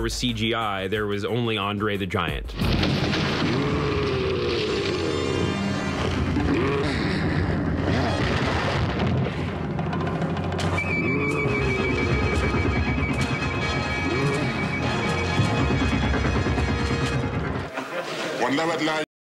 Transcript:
was CGI. There was only Andre the Giant. والله بدنا